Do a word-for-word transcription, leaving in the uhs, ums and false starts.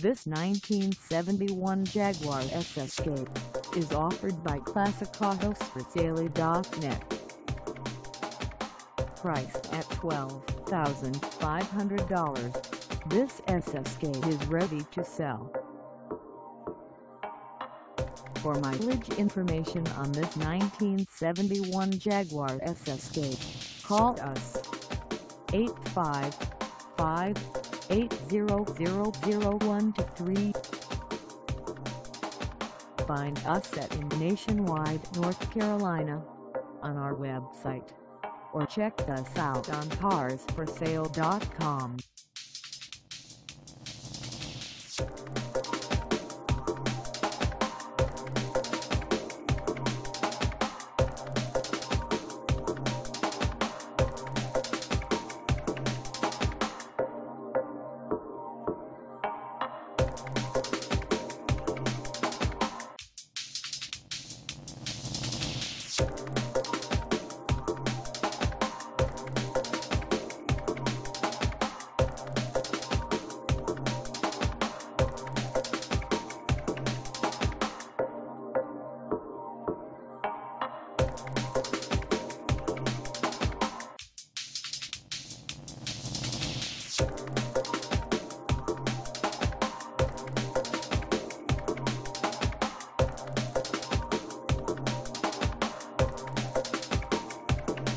This nineteen seventy-one Jaguar S S K is offered by Classic Autos For Sale dot net. Priced at twelve thousand five hundred dollars, this S S K is ready to sell. For mileage information on this nineteen seventy-one Jaguar S S K, call us eight five five, eight zero zero zero one two three. Find us at in Nationwide, North Carolina on our website, or check us out on Cars For Sale dot com.